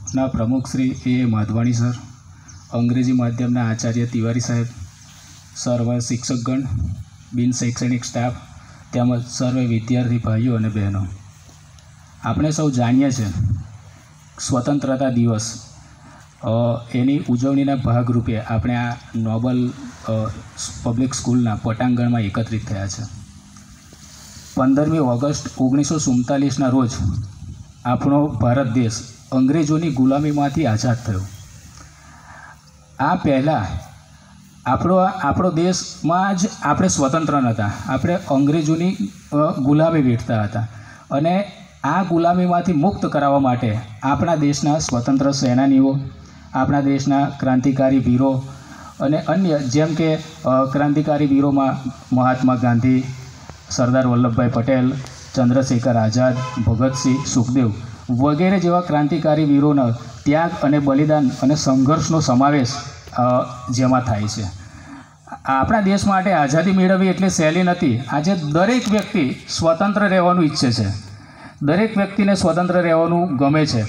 ના પ્રમુખ શ્રી એ માધવાણી સર, અંગ્રેજી માધ્યમના આચાર્ય તિવારી સાહેબ, સર્વ શિક્ષકગણ, બિન શૈક્ષણિક સ્ટાફ તેમજ સર્વે વિદ્યાર્થી ભાઈઓ અને બહેનો, આપણે સૌ જાણીએ છીએ સ્વતંત્રતા દિવસ એની ઉજવણીના ભાગરૂપે આપણે આ નોબલ પબ્લિક સ્કૂલના પટાંગણમાં એકત્રિત થયા છે. 15મી ઓગસ્ટ 1947ના રોજ આપણો ભારત દેશ અંગ્રેજોની ગુલામીમાંથી આઝાદ થયો. આ પહેલાં આપણો દેશમાં જ આપણે સ્વતંત્ર નહોતા, આપણે અંગ્રેજોની ગુલામી વેઠતા હતા. અને આ ગુલામીમાંથી મુક્ત કરાવવા માટે આપણા દેશના સ્વતંત્ર સેનાનીઓ, આપણા દેશના ક્રાંતિકારી વીરો અને અન્ય જેમ કે ક્રાંતિકારી વીરોમાં મહાત્મા ગાંધી, સરદાર વલ્લભભાઈ પટેલ, ચંદ્રશેખર આઝાદ, ભગતસિંહ, સુખદેવ વગેરે જેવા ક્રાંતિકારી વીરોના ત્યાગ અને બલિદાન અને સંઘર્ષનો સમાવેશ જેમાં થાય છે. આપણા દેશ માટે આઝાદી મેળવવી એટલે સહેલી નથી. આજે દરેક વ્યક્તિ સ્વતંત્ર રહેવાનું ઈચ્છે છે, દરેક વ્યક્તિને સ્વતંત્ર રહેવાનું ગમે છે.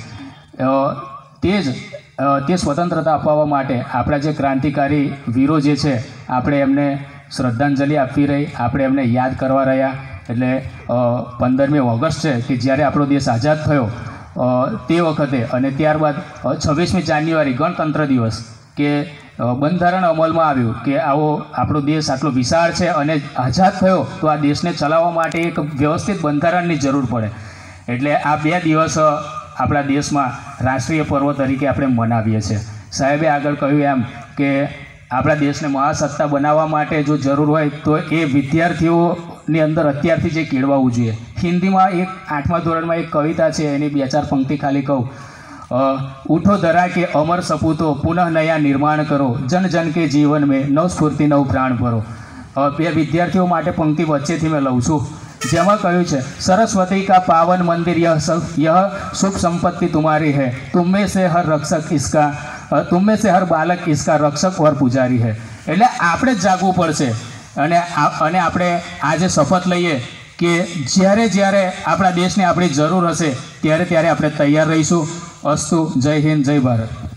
તે સ્વતંત્રતા અપાવવા માટે આપણા જે ક્રાંતિકારી વીરો જે છે આપણે એમને શ્રદ્ધાંજલિ આપવી રહી, આપણે એમને યાદ કરવા રહ્યા. એટલે 15મી ઓગસ્ટ છે કે જ્યારે આપણો દેશ આઝાદ થયો તે વખતે, અને ત્યારબાદ 26મી જાન્યુઆરી ગણતંત્ર દિવસ કે બંધારણ અમલમાં આવ્યું કે આવો આપણો દેશ આટલો વિશાળ છે અને આઝાદ થયો તો આ દેશને ચલાવવા માટે એક વ્યવસ્થિત બંધારણની જરૂર પડે. એટલે આ 2 દિવસ આપણા દેશમાં રાષ્ટ્રીય પર્વ તરીકે આપણે મનાવીએ છીએ. સાહેબે આગળ કહ્યું એમ કે આપણા દેશને મહાસત્તા બનાવવા માટે જો જરૂર હોય તો એ વિદ્યાર્થીઓની અંદર અત્યારથી જે કેળવાવું જોઈએ. હિન્દીમાં એક 8મા ધોરણમાં એક કવિતા છે, એની 2-4 પંક્તિ ખાલી કહું. ઉઠો ધરા કે અમર સપૂતો પુનઃ નયા નિર્માણ કરો, જન જન કે જીવન મેં નવ સ્ફૂર્તિ નવ પ્રાણ ભરો. 2 વિદ્યાર્થીઓ માટે પંક્તિ વચ્ચેથી મેં લઉં છું, જેમાં કહ્યું છે સરસ્વતી કા પાવન મંદિર યહ સુખ સંપત્તિ तुम्हारी है, तुम में से हर रक्षक इसका, तुम में से हर बालक इसका रक्षक और पुजारी है. એટલે આપણે જ જાગવું પડશે અને આપણે આજે શપથ લઈએ કે જ્યારે આપણા દેશને આપણી જરૂર હશે ત્યારે આપણે તૈયાર રહીશું. અસ્તુ. જય હિન્દ, જય ભારત.